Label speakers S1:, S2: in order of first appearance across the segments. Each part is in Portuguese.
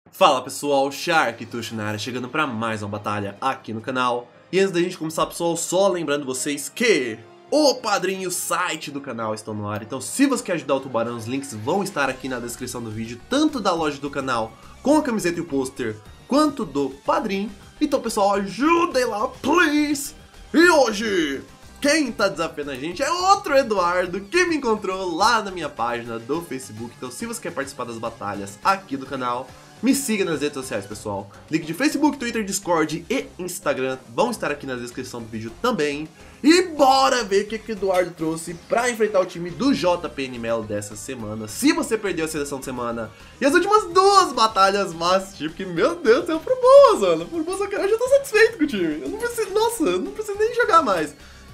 S1: Fala pessoal, Shark Tush na área, chegando pra mais uma batalha aqui no canal. E antes da gente começar, pessoal, só lembrando vocês que o padrinho e o site do canal estão no ar. Então se você quer ajudar o Tubarão, os links vão estar aqui na descrição do vídeo, tanto da loja do canal, com a camiseta e o pôster, quanto do padrinho. Então pessoal, ajudem lá, please! E hoje, quem tá desafiando a gente é outro Eduardo, que me encontrou lá na minha página do Facebook. Então se você quer participar das batalhas aqui do canal, me siga nas redes sociais, pessoal. Link de Facebook, Twitter, Discord e Instagram vão estar aqui na descrição do vídeo também. E bora ver o que o Eduardo trouxe pra enfrentar o time do JPN Melo dessa semana. Se você perdeu a seleção de semana e as últimas duas batalhas Master, porque, meu Deus, tem um Formosa, mano. Formosa, cara, eu já tô satisfeito com o time. Eu não preciso, nossa, eu não preciso nem jogar mais.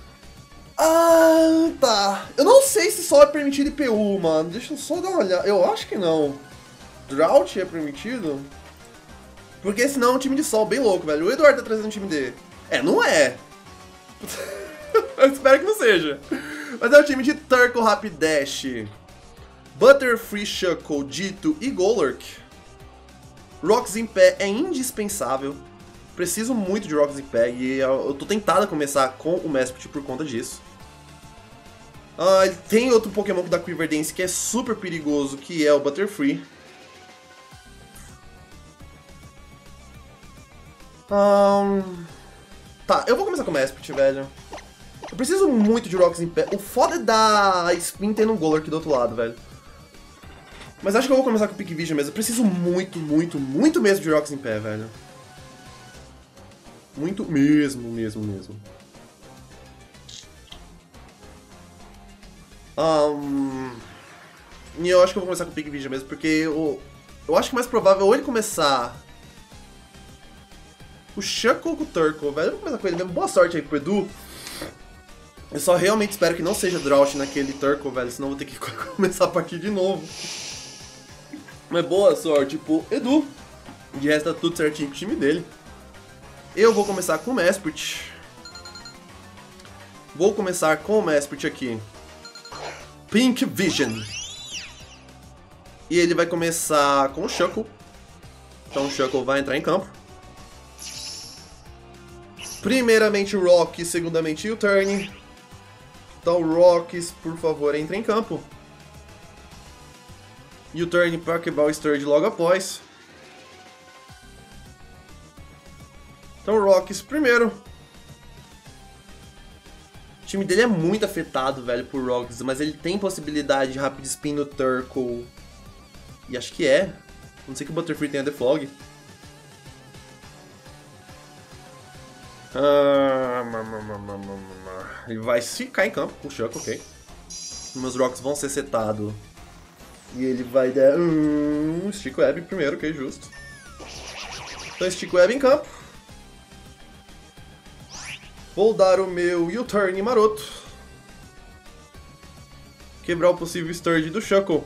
S1: Ah, tá. Eu não sei se só é permitido IPU, mano. Deixa eu só dar uma olhada. Eu acho que não. Drought é permitido? Porque senão é um time de sol bem louco, velho. O Eduardo tá trazendo um time D. Não é. Eu espero que não seja. Mas é um time de Turtle, Rapidash, Butterfree, Shuckle, Ditto e Golurk. Rocks em pé é indispensável. Preciso muito de Rocks em pé e eu tô tentado a começar com o Mesprit por conta disso. Tem outro Pokémon da Quiver Dance que é super perigoso, que é o Butterfree. Tá, eu vou começar com o Mesprit, velho. Eu preciso muito de Rocks em pé. O foda é da Spin tendo um Golurk do outro lado, velho. Mas acho que eu vou começar com o Peak Vision mesmo. Eu preciso muito mesmo de Rocks em pé, velho. Muito mesmo. E eu acho que eu vou começar com o Peak Vision mesmo, porque eu acho que é mais provável ou ele começar o Shuckle com o Turtle, velho. Eu vou começar com ele mesmo. Boa sorte aí pro Edu. Eu só realmente espero que não seja Drought naquele Turtle, velho. Senão eu vou ter que começar a partir de novo. Mas boa sorte pro Edu. De resto tá tudo certinho com o time dele. Eu vou começar com o Mesprit. Vou começar com o Mesprit aqui. Pink Vision. E ele vai começar com o Shuckle. Então o Shuckle vai entrar em campo. Primeiramente o Rock, segundamente o Turn. Então o Rocks, por favor, entre em campo. E o Turn para quebrar o Sturge logo após. Então o Rocks primeiro. O time dele é muito afetado, velho, por Rocks, mas ele tem possibilidade de Rapid Spin no Turtle. E acho que é. Não sei que o Butterfree tenha The Fog. Ele vai ficar em campo com o Shuckle, ok. Meus Rocks vão ser setados. E ele vai dar Stick Web primeiro, ok, justo. Então Stick Web em campo. Vou dar o meu U-Turn maroto. Quebrar o possível Sturge do Shuckle.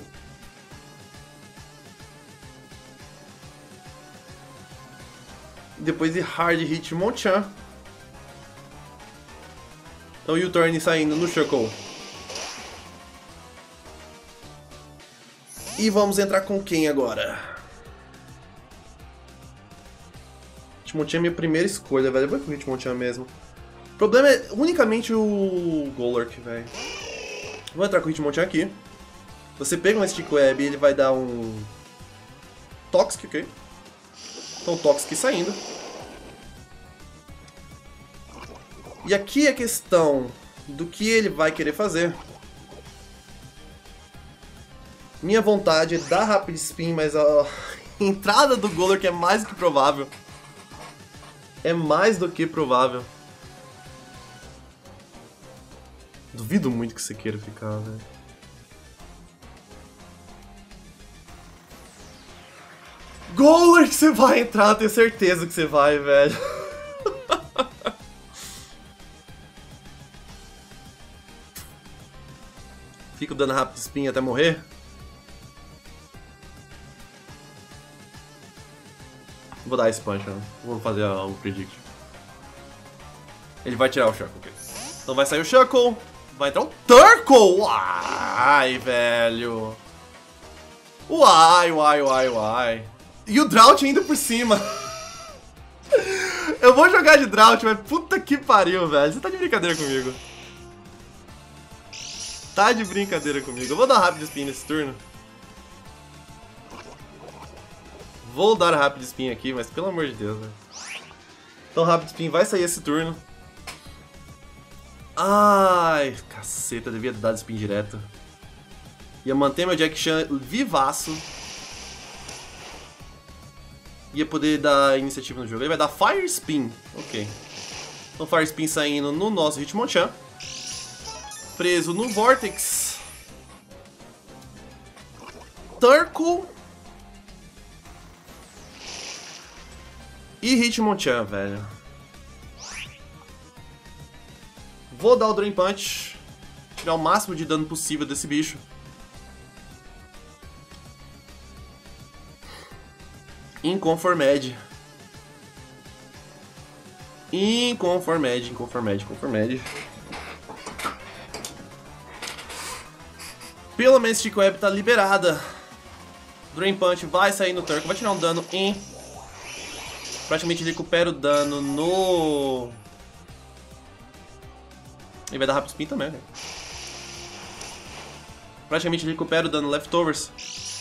S1: Depois de Hard Hit Monchan. Então o U-Turn saindo no Shuckle. E vamos entrar com quem agora? Hitmonchan é minha primeira escolha, velho. Eu vou com o Hitmonchan mesmo. O problema é unicamente o Golurk, velho. Vou entrar com o Hitmonchan aqui. Você pega um Stick Web e ele vai dar um Toxic, ok? Então o Toxic saindo. E aqui é a questão do que ele vai querer fazer. Minha vontade é dar Rapid Spin, mas a entrada do Golurk é mais do que provável. É mais do que provável. Duvido muito que você queira ficar, velho. Golurk, você vai entrar, eu tenho certeza que você vai, velho. Fico dando Rapid Spin até morrer. Vou dar esse punch, né? Vou fazer o predict. Ele vai tirar o Shuckle, ok. Então vai sair o Shuckle. Vai entrar um Turtle! Ai, velho. Uai. E o Drought ainda por cima. Eu vou jogar de Drought, mas puta que pariu, velho. Você tá de brincadeira comigo. Tá de brincadeira comigo. Eu vou dar Rapid Spin nesse turno. Vou dar Rapid Spin aqui, mas pelo amor de Deus, velho. Então Rapid Spin vai sair esse turno. Ai, caceta, devia dar Spin direto. Ia manter meu Jack Chan vivaço. Ia poder dar iniciativa no jogo. Ele vai dar Fire Spin. Ok. Então Fire Spin saindo no nosso Hitmonchan. Preso no Vortex. Turco. E Hitmonchan, velho. Vou dar o Drain Punch. Tirar o máximo de dano possível desse bicho. Inconformed. Inconformed. Pelo menos Stick Web tá liberada. Drain Punch vai sair no Turco. Vai tirar um dano em... Praticamente recupera o dano no... Ele vai dar Rapid Spin também, né? Praticamente recupera o dano Leftovers.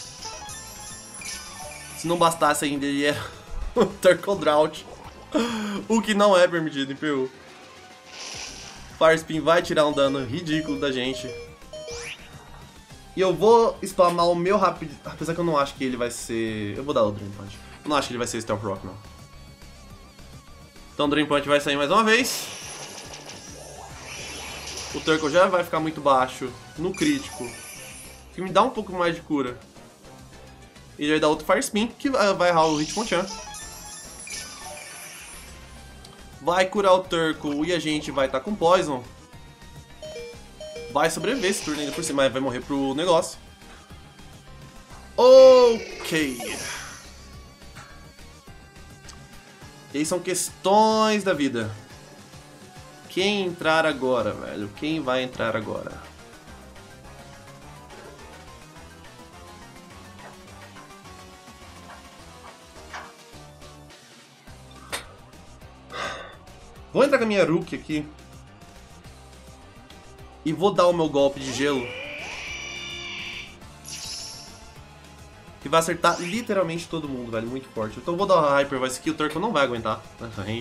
S1: Se não bastasse ainda, ele é o Turtle Drought. O que não é permitido em PU. Fire Spin vai tirar um dano ridículo da gente. E eu vou spamar o meu Rapid... Apesar que eu não acho que ele vai ser... Eu vou dar o Drain Punch. Eu não acho que ele vai ser Stealth Rock, não. Então o Drain Punch vai sair mais uma vez. O Turtle já vai ficar muito baixo no crítico. Que me dá um pouco mais de cura. E ele vai dar outro Fire Spin, que vai errar o Hitmonchan. Vai curar o Turco e a gente vai estar com Poison. Vai sobreviver esse turno ainda por cima, mas vai morrer pro negócio. Ok. E aí são questões da vida. Quem entrar agora, velho? Quem vai entrar agora? Vou entrar com a minha Rookie aqui. E vou dar o meu golpe de gelo. Que vai acertar literalmente todo mundo, velho. Muito forte. Então eu vou dar uma Hyper Voice aqui. O Turco não vai aguentar nessa range.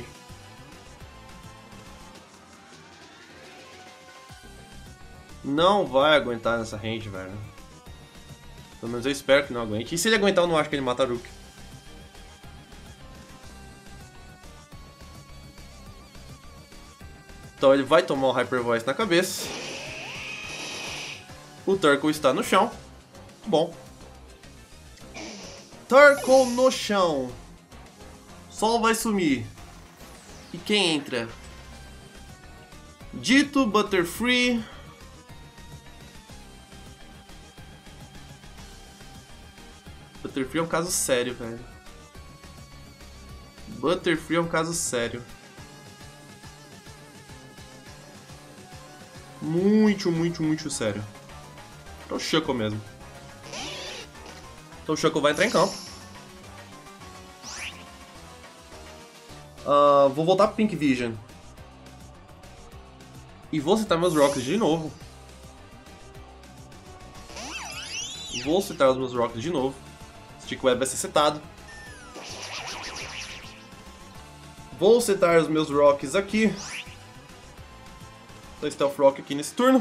S1: Não vai aguentar nessa range, velho. Pelo menos eu espero que não aguente. E se ele aguentar, eu não acho que ele mata a Rookie. Então ele vai tomar o Hyper Voice na cabeça. O Turtle está no chão. Bom. Turtle no chão. Sol vai sumir. E quem entra? Dito, Butterfree. Butterfree é um caso sério, velho. Butterfree é um caso sério. Muito sério. É o Shuckle mesmo. Então o Shuckle vai entrar em campo. Vou voltar pro Pink Vision. E vou citar meus Rocks de novo. Stick Web vai ser setado. Vou setar os meus Rocks aqui. Então Stealth Rock aqui nesse turno.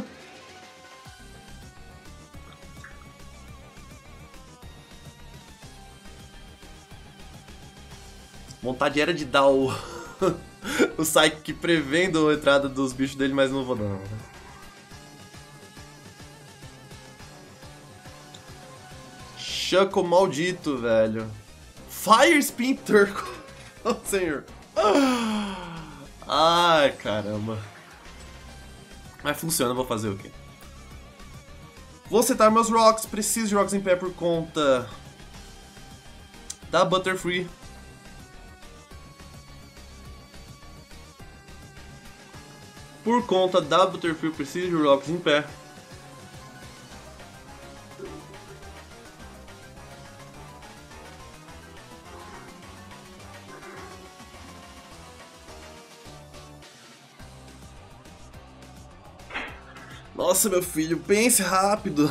S1: Vontade era de dar o o Psychic prevendo a entrada dos bichos dele, mas não vou dar. Não. Shuckle maldito, velho. Fire Spin Turco. Oh, senhor. Ai, caramba. Mas funciona, vou fazer o quê? Vou setar meus Rocks. Preciso de Rocks em pé por conta da Butterfree. Por conta da Butterfree, preciso de Rocks em pé. Nossa, meu filho, pense rápido.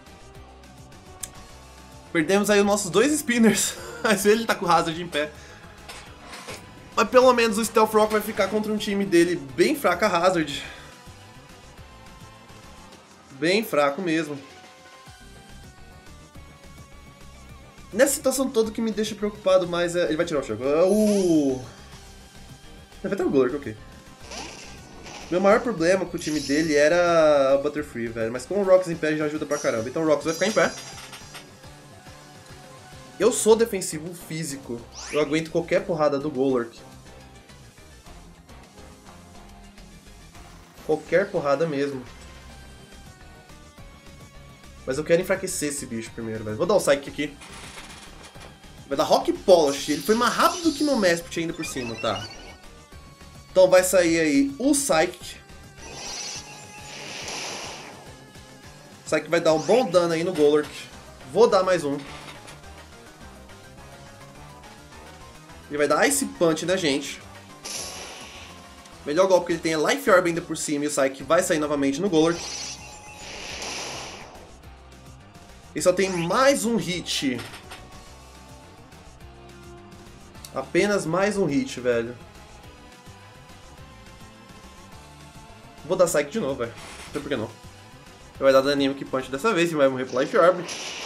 S1: Perdemos aí os nossos 2 spinners. Mas ele tá com o Hazard em pé. Mas pelo menos o Stealth Rock vai ficar contra um time dele bem fraco a Hazard. Bem fraco mesmo. Nessa situação toda, o que me deixa preocupado mais é... Ele vai tirar o Choco. Vai ter o Golurk, ok. Meu maior problema com o time dele era o Butterfree, velho. Mas com o Rocks em pé já ajuda pra caramba. Então o Rocks vai ficar em pé. Eu sou defensivo físico. Eu aguento qualquer porrada do Golurk. Qualquer porrada mesmo. Mas eu quero enfraquecer esse bicho primeiro, velho. Vou dar o Psychic aqui. Vai dar Rock Polish. Ele foi mais rápido que meu Mesprit ainda por cima, tá? Então vai sair aí o Psychic. Psychic vai dar um bom dano aí no Golurk. Vou dar mais um. Ele vai dar Ice Punch na gente. Melhor golpe que ele tem é Life Orb ainda por cima. E o Psychic vai sair novamente no Golurk. Ele só tem mais um hit. Apenas mais um hit, velho. Vou dar Psychic de novo, velho. Não sei por que não. Ele vai dar Dynamic Punch dessa vez e vai morrer pro Life Orb.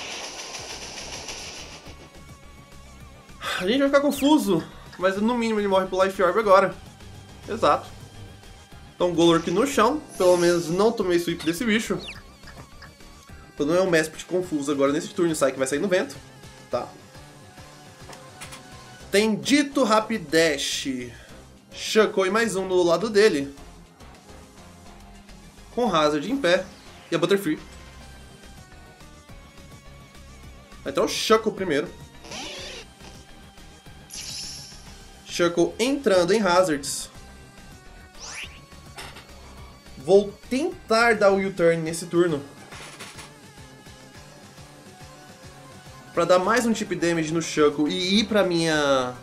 S1: A gente vai ficar confuso, mas no mínimo ele morre pro Life Orb agora. Exato. Então Golurk no chão. Pelo menos não tomei sweep desse bicho. Então não é um Mesprit confuso agora nesse turno. O Psyche vai sair no vento. Tá. Tem Dito Rapidash. Shuckle e mais um no lado dele. Com Hazard em pé. E a Butterfree. Vai entrar o Shuckle primeiro. Shuckle entrando em Hazards. Vou tentar dar o U-turn nesse turno. Pra dar mais um chip damage no Shuckle e ir pra minha...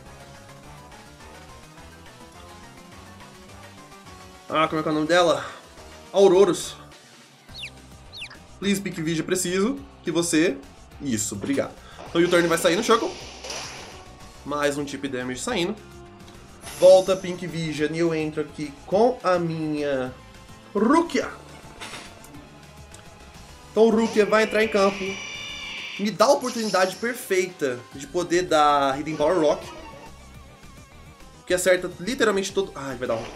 S1: como é que é o nome dela? Aurorus. Please, Pick Vision, preciso que você... Isso, obrigado. Então o U-turn vai sair no Shuckle. Mais um chip damage saindo. Volta Pink Vision e eu entro aqui com a minha Rukia. Então o Rukia vai entrar em campo. Me dá a oportunidade perfeita de poder dar Hidden Power Rock. Que acerta literalmente todo... ele vai dar um...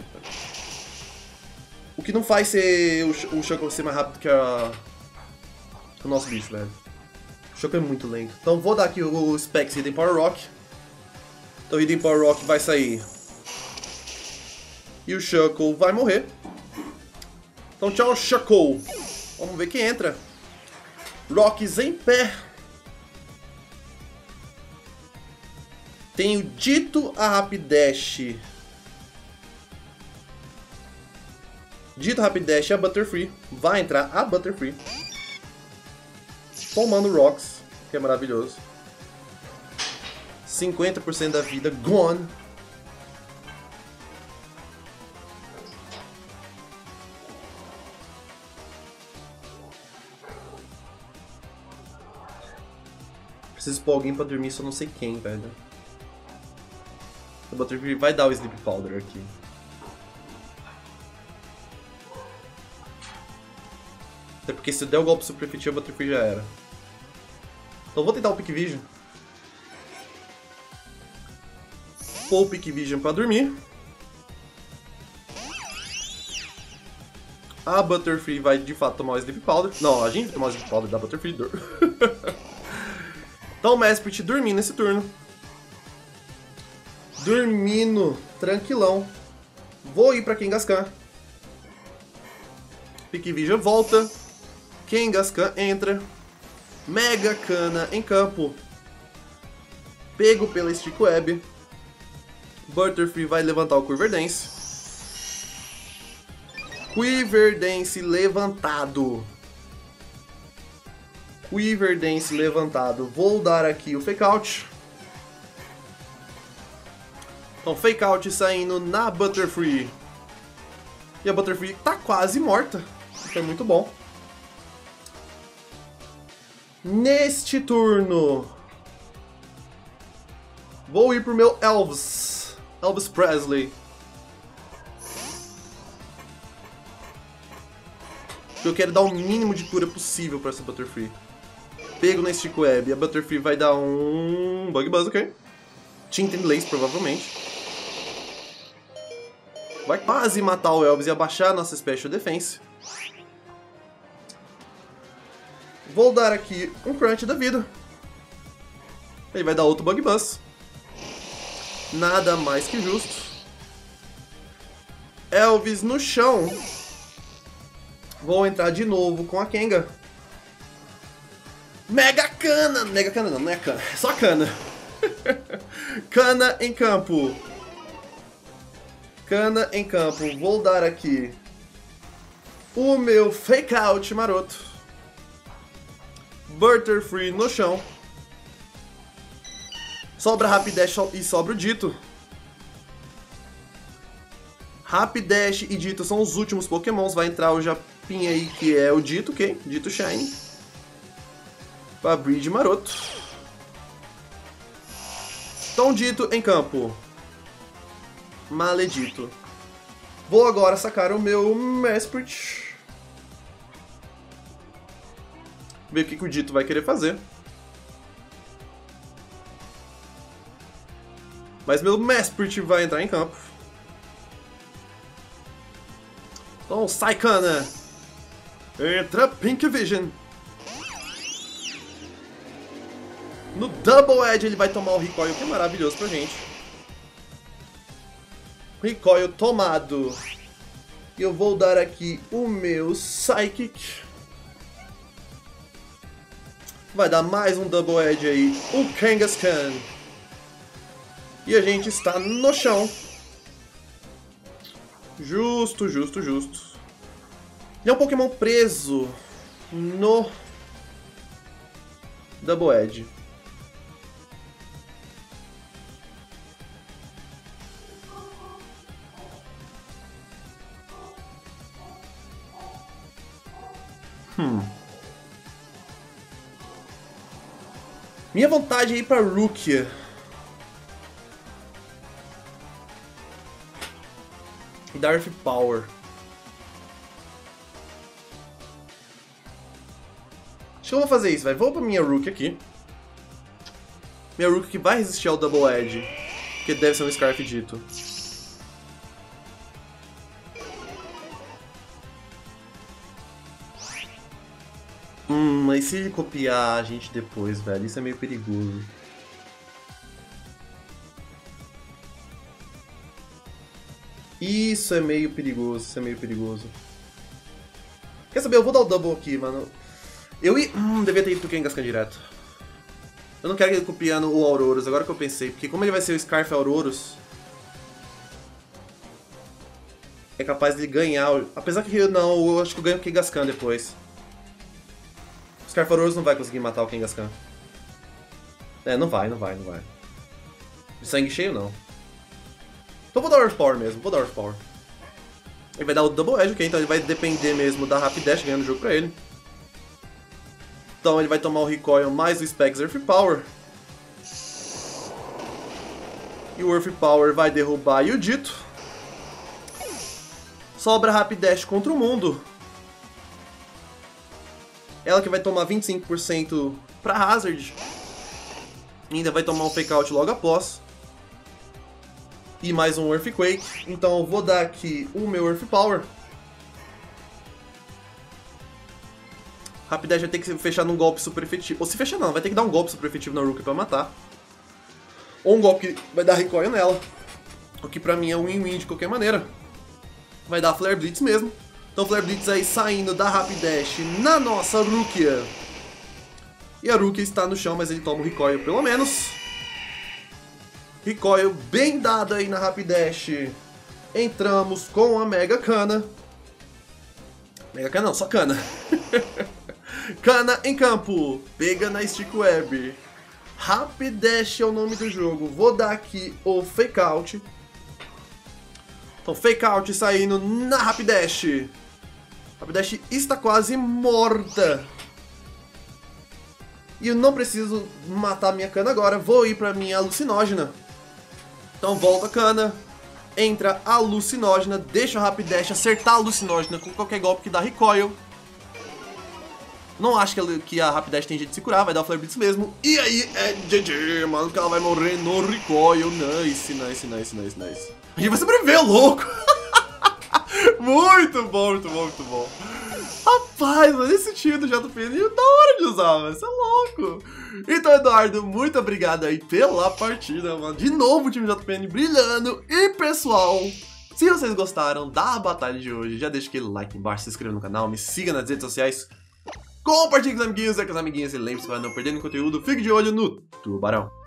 S1: O que não faz ser o Shuckle ser mais rápido que o nosso bicho, velho. O Shuckle é muito lento. Então vou dar aqui o Specs Hidden Power Rock. Então o Hidden Power Rock vai sair. E o Shuckle vai morrer. Então tchau, Shuckle. Vamos ver quem entra. Rocks em pé. Tenho Dito a Rapidash. Dito Rapidash a Butterfree. Vai entrar a Butterfree. Tomando Rocks, que é maravilhoso. 50% da vida gone. Preciso pôr alguém pra dormir, só não sei quem, velho. O Butterfree vai dar o Sleep Powder aqui. Até porque se der o golpe super efetivo, o Butterfree já era. Então vou tentar o Pick Vision. Pôr o Pick Vision pra dormir. A Butterfree vai de fato tomar o Sleep Powder. Não, a gente vai tomar o Sleep Powder da Butterfree. Então o Mesprit dormindo nesse turno. Dormindo, tranquilão. Vou ir pra Kangaskhan. Pick Vision volta. Kangaskhan entra. Mega Cana em campo. Pego pela Stick Web. Butterfree vai levantar o Quiver Dance. Quiver Dance levantado. Quiver Dance levantado. Vou dar aqui o Fake Out. Então Fake Out saindo na Butterfree. E a Butterfree tá quase morta. foi muito bom. Neste turno, vou ir pro meu Elvis Presley. Eu quero dar o mínimo de cura possível para essa Butterfree. Pego na Stick Web, a Butterfree vai dar um Bug Buzz, ok? Tinta Lace, provavelmente. Vai quase matar o Elvis e abaixar a nossa Special Defense. Vou dar aqui um Crunch da vida. Ele vai dar outro Bug Buzz. Nada mais que justo. Elvis no chão. Vou entrar de novo com a Kenga. Mega Cana! Mega Cana não é Cana, é só Cana. Cana em campo. Cana em campo. Vou dar aqui o meu Fake Out maroto. Butterfree no chão. Sobra Rapidash e sobra o Ditto. Rapidash e Ditto são os últimos pokémons. Vai entrar o Japinha aí, que é o Ditto, ok? Ditto Shine. Pra Bridge maroto. Então, Ditto em campo. Maledito. Vou agora sacar o meu Mesprit. Ver o que o Ditto vai querer fazer. Mas meu Mesprit vai entrar em campo. Então, sai, Cana. Entra Pink Vision. No Double Edge ele vai tomar o Recoil, que é maravilhoso pra gente. Recoil tomado. E eu vou dar aqui o meu Psychic. Vai dar mais um Double Edge aí, o Kangaskhan. E a gente está no chão. Justo, justo, justo. Ele é um Pokémon preso no Double Edge. Minha vontade é ir pra Rukia. E dar Earth Power. Acho que eu vou fazer isso, vai. Vou pra minha Rukia aqui. Minha Rukia que vai resistir ao Double Edge. Que deve ser um Scarf Ditto. Mas se ele copiar a gente depois, velho, isso é meio perigoso. Isso é meio perigoso, isso é meio perigoso. Quer saber, eu vou dar o double aqui, mano. Eu devia ter ido pro Kangaskhan direto. Eu não quero ele copiando o Aurorus, agora que eu pensei. Porque como ele vai ser o Scarf Aurorus, é capaz de ganhar. Apesar que eu acho que eu ganho o Kangaskhan depois. O Scarf Aurorus não vai conseguir matar o Kangaskhan. É, não vai. De sangue cheio, não. Então vou dar Earth Power mesmo, vou dar Earth Power. Ele vai dar o Double Edge, ok? Então ele vai depender mesmo da Rapidash ganhando o jogo pra ele. Então ele vai tomar o Recoil mais o Specs Earth Power. E o Earth Power vai derrubar o Ditto. Sobra Rapidash contra o mundo. Ela que vai tomar 25% pra Hazard. E ainda vai tomar um Fake Out logo após. E mais um Earthquake. Então eu vou dar aqui o meu Earth Power. Rapidash vai ter que fechar num golpe super efetivo. Ou se fechar não, vai ter que dar um golpe super efetivo na Rukia pra matar. Ou um golpe que vai dar recoil nela. O que pra mim é win-win de qualquer maneira. Vai dar Flare Blitz mesmo. Então Flare Blitz aí saindo da Rapidash na nossa Rukia. E a Rukia está no chão, mas ele toma o recoil pelo menos. Recoil bem dado aí na Rapidash. Entramos com a Mega Cana. Mega Cana não, só Cana. Cana em campo. Pega na Stick Web. Rapidash é o nome do jogo. Vou dar aqui o Fake Out. Então Fake Out saindo na Rapidash. Rapidash está quase morta. E eu não preciso matar minha Kana agora. Vou ir pra minha alucinógena. Então volta a Kana. Entra a alucinógena. Deixa o Rapidash acertar a alucinógena com qualquer golpe que dá recoil. Não acho que a Rapidash tem jeito de se curar. Vai dar o Flare Blitz mesmo. E aí é GG, mano. Que ela vai morrer no recoil. Nice, nice, nice, nice, nice. A gente vai sobreviver, louco. Muito bom, muito bom, muito bom. Rapaz, mano, esse tio do JPN é da hora de usar, mano. Isso é louco. Então, Eduardo, muito obrigado aí pela partida, mano. De novo o time JPN brilhando. E, pessoal, se vocês gostaram da batalha de hoje, já deixa aquele like embaixo, se inscreva no canal, me siga nas redes sociais, compartilhe com os amiguinhos e com as amiguinhas. E lembre-se, para não perder nenhum conteúdo, fique de olho no Tubarão.